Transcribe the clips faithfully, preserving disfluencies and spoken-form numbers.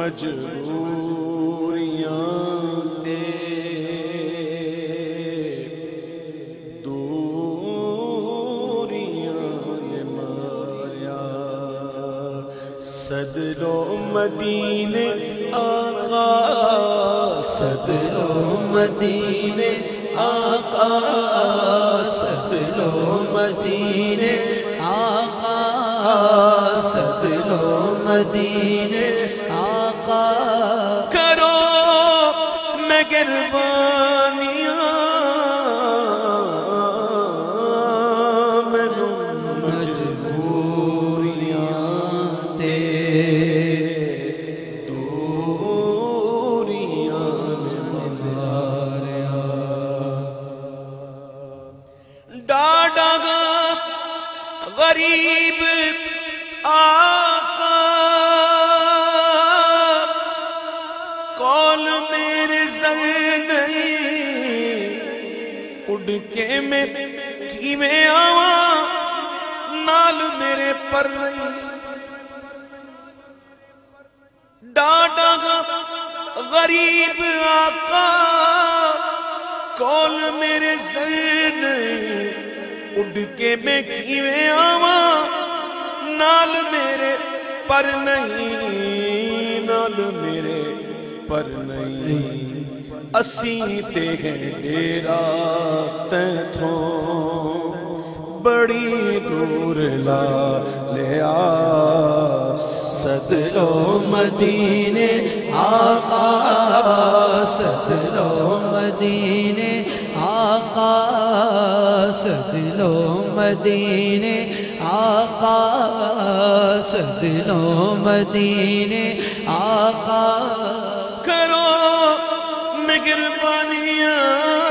مجبوریاں تے دوریاں نے ماریا صدرو مدینے آقا صدرو مدینے آقا صدرو مدینے آقا صدرو مدینے آقا کرو مہربانیاں مینو مجبوریاں تے دوریاں نے ماریا ڈاڈا گا غریب آقا کول میرے زر نہیں اڑ کے میں کی میں آواں نال میرے پر نہیں ڈاڈا گا غریب آقا کول میرے زر نہیں اڑ کے میں کی میں آواں نال میرے پر نہیں نال میرے پر نہیں اسیں تے ہیں ڈیرا تیتھوں بڑی دور لا لیا صدرو مدینے آقا صدرو مدینے آقا صدرو مدینے آقا صدرو مدینے آقا کرو مہربانیاں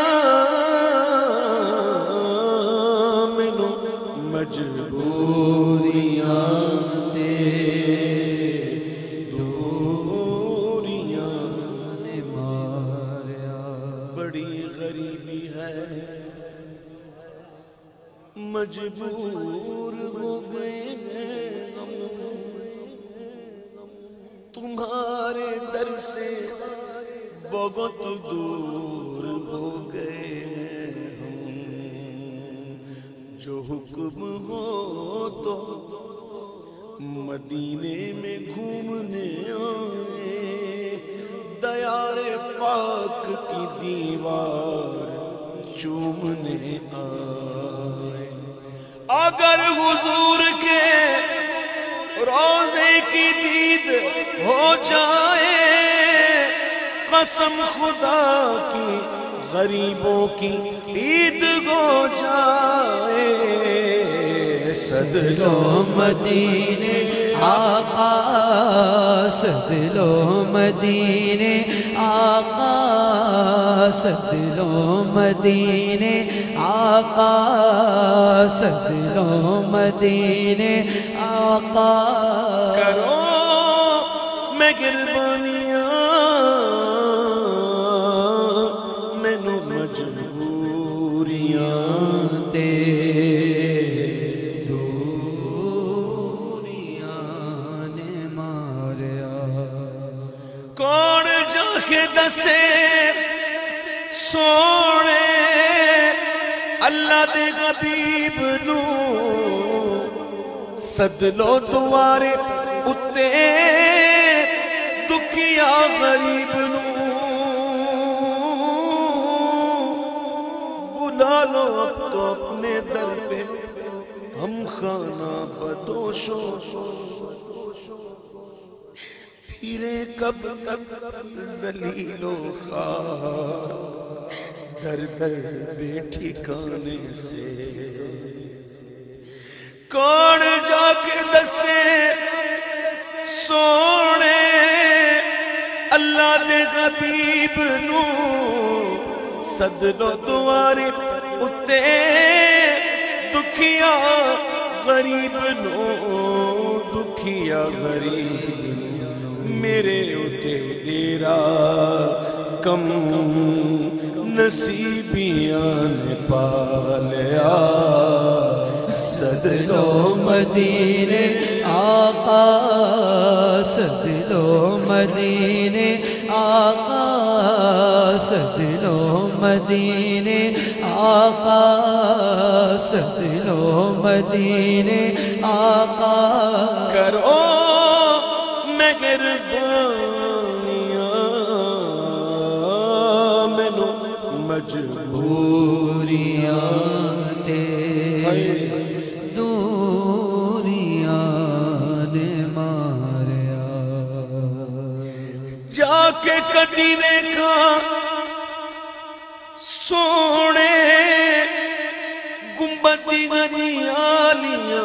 مینو مجبوریاں تے دوریاں نے ماریا بڑی غریبی ہے مجبور ہو گئے ہیں ہم تمہارے در سے بہت دور ہو گئے ہیں ہم جو حکم ہو تو مدینے میں گھومنے آئے دیار پاک کی دیوار چومنے آئے اگر حضور کے روزے کی دید ہو جائے قسم خدا کی غریبوں کی عید ہو جائے صدرو مدینے آقا صدرو مدینے آقا صدرو مدینے آقا صدرو مدینے آقا کرو مہربانیاں مینو مجبوریاں تے دوریاں نے ماریا کون جا کے دسے سونے اللہ دے حبیب نو سدلو دوارے اتے دکھیا غریب نو بلا لو اب تو اپنے در پہ ہم خانہ بدوشو پھرے کب تک ذلیل و خوار در در بے ٹھکانے سے کون جا کے دسے سونے اللہ دے حبیب نو سدلو دوارے اتے دکھیا غریب نو دکھیا غریب نو میرے اتے ڈیرا کم نصیبیاں نے پالیا صدرو مدینے آقا صدرو مدینے مدینے آقا سد لو مدینے آقا سد لو مدینے آقا کرو مہربانیاں مینو مجبوریاں تے دوریاں نے ماریا جا کے کدی ویکھا سونے گنبد گریالیاں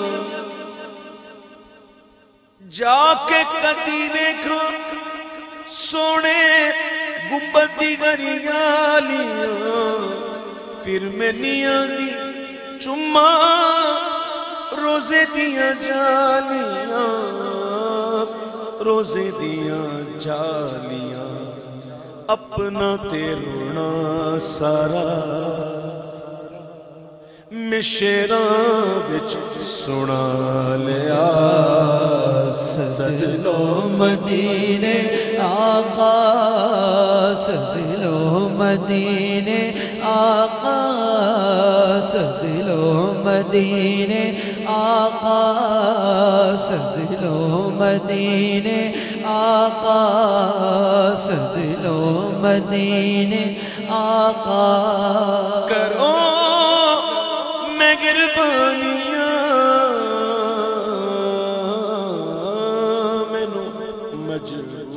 جا کے کدی ویکھا سونے گنبد گریالیاں پھر میں نیازی چما روزے دیاں جالیاں روزے دیاں جالیاں اپنا تے رونا سارا میں شیراں وچ سنا لیا سد لو مدینے آقا سد لو مدینے آقا سد لو مدینے آقا سد لو مدینے آقا سد لو مدینے آقا کرو مہربانیاں مینو مجبور